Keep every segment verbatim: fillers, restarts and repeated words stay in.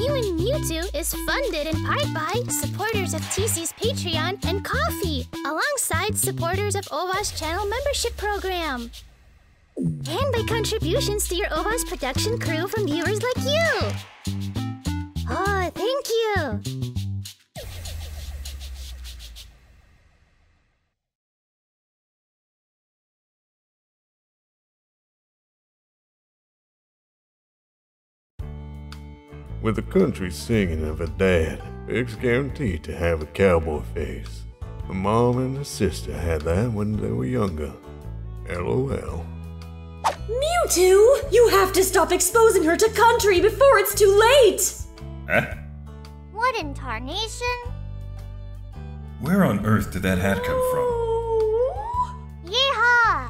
Human Mewtwo is funded in part by supporters of T C's Patreon and Ko-fi, alongside supporters of O V A's channel membership program. And by contributions to your O V A's production crew from viewers like you. Oh, thank you! With the country singing of her dad, Pig's guaranteed to have a cowboy face. Her mom and her sister had that when they were younger. LOL. Mewtwo! You have to stop exposing her to country before it's too late! Huh? What in tarnation? Where on earth did that hat come from? Yeehaw!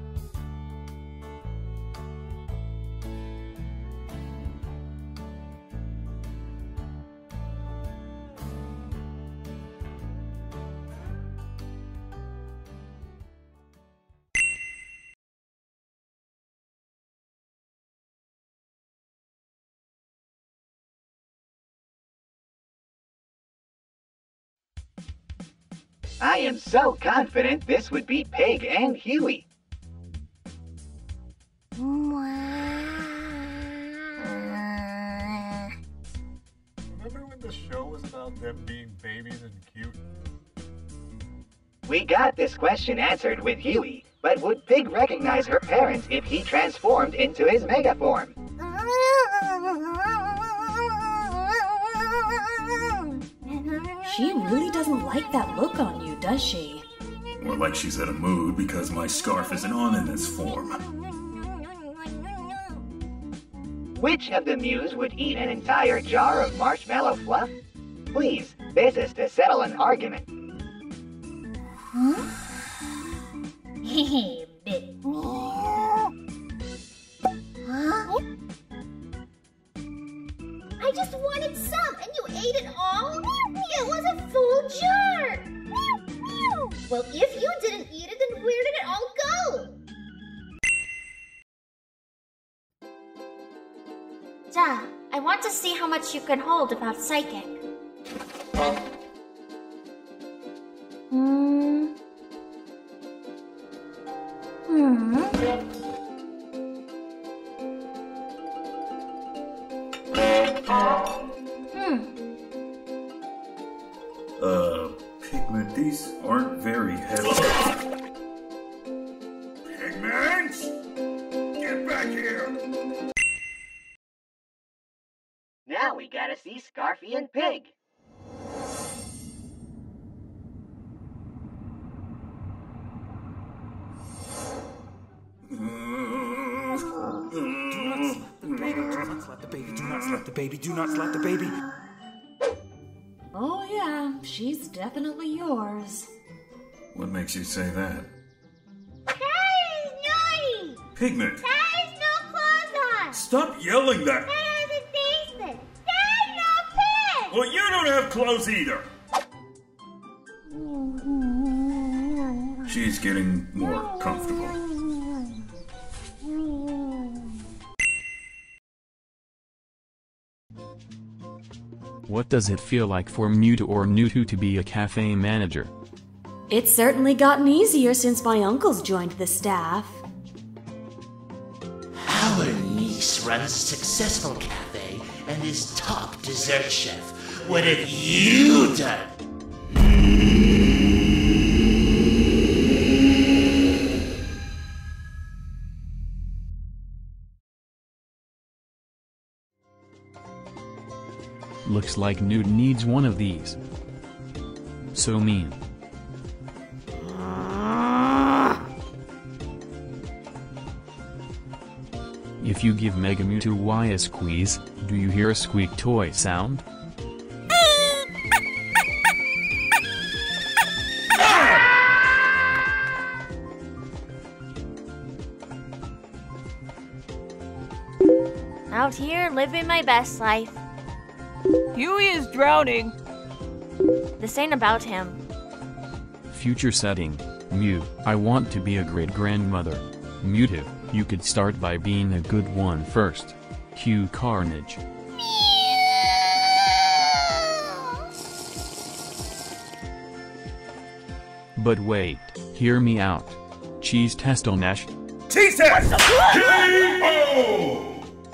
I am so confident this would be Pig and Huey. Remember when the show was about them being babies and cute? We got this question answered with Huey, but would Pig recognize her parents if he transformed into his mega form? She really doesn't like that look on you, does she? More like she's in a mood because my scarf isn't on in this form. Which of the Mews would eat an entire jar of marshmallow fluff? Please, this is to settle an argument. Huh? Hey, bit. Huh? I just wanted some, and you ate it all? It was a full jar! Well, if you didn't eat it, then where did it all go? Ja, I want to see how much you can hold about psychic. Hmm. Hmm. Hmm. Uh, Pigment, these aren't very heavy. Pigment! Get back here! Now we gotta see Scarfy and Pig. Do not slap the baby, do not slap the baby, do not slap the baby. Oh yeah, she's definitely yours. What makes you say that? That is naughty! Pigment! That is no clothes on! Stop yelling that! That is a basement! That is no pig! Well, you don't have clothes either! She's getting more comfortable. What does it feel like for Mewtwo or Newtwo to be a cafe manager? It's certainly gotten easier since my uncle's joined the staff. Our niece runs a successful cafe and is top dessert chef. What have you done? Looks like Newt needs one of these. So mean. If you give Mega Mewtwo Y a squeeze, do you hear a squeak toy sound? Out here, living my best life. Huey is drowning. This ain't about him. Future setting. Mew, I want to be a great grandmother. Mewtwo, you could start by being a good one first. Cue Carnage. Mew! But wait, hear me out. Cheese Testonash. Cheese test! K O!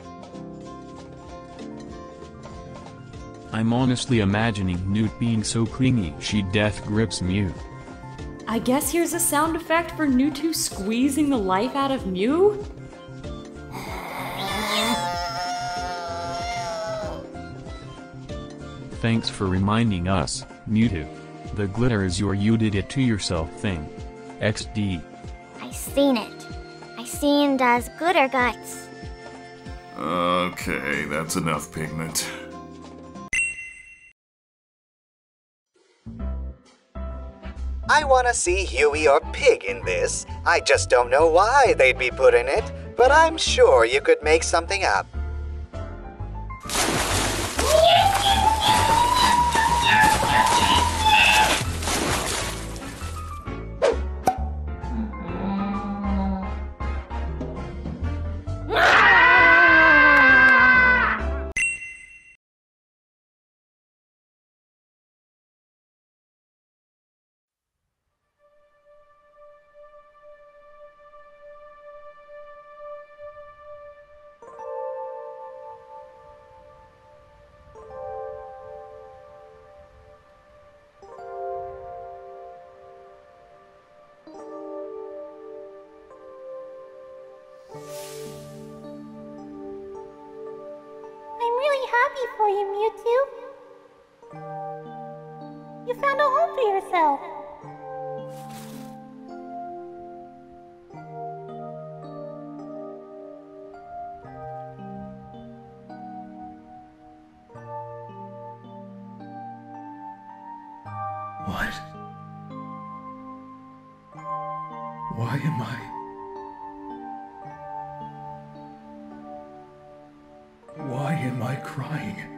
I'm honestly imagining Newt being so clingy she death grips Mew. I guess here's a sound effect for Mewtwo squeezing the life out of Mew? Thanks for reminding us, Mewtwo. The glitter is your you did it to yourself thing. X D. I seen it. I seen das glitter guts. Okay, that's enough pigment. I want to see Huey or Pig in this. I just don't know why they'd be put in it, but I'm sure you could make something up. I'm really happy for you, Mewtwo. You found a home for yourself. What? Why am I... Why am I crying?